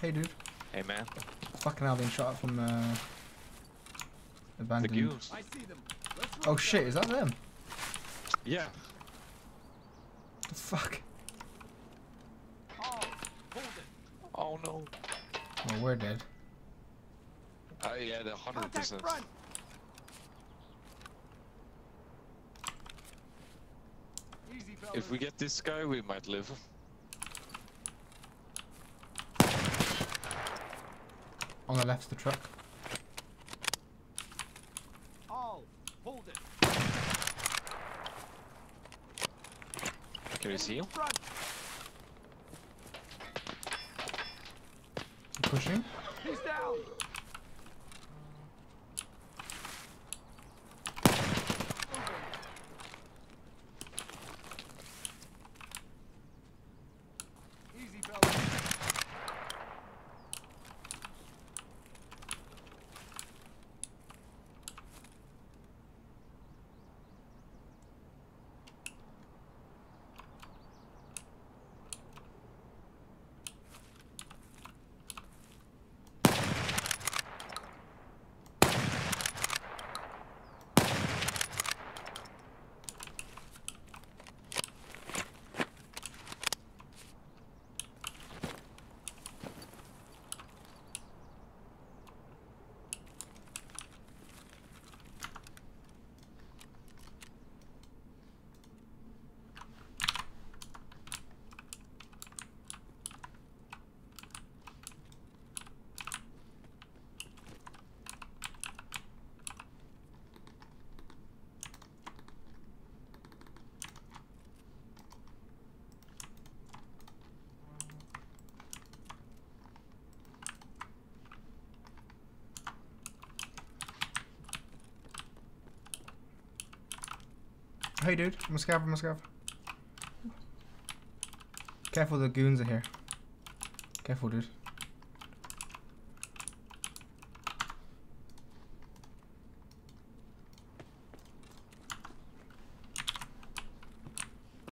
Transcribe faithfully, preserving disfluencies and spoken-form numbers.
Hey, dude. Hey, man. Fucking hell, being shot at from uh, abandoned. The Goons. I see them. Let's Oh shit, is that them? Yeah. The fuck? Oh, hold it. Oh no. Oh, we're dead. Oh yeah, the hundred Contact percent. front. Easy, fellas. If we get this guy, we might live. On the left's the truck. All, hold it. Can you see him? Front. Pushing. He's down. Easy, fellas. Hey, dude. I'm a scav, I'm a scav. Careful, the goons are here. Careful, dude.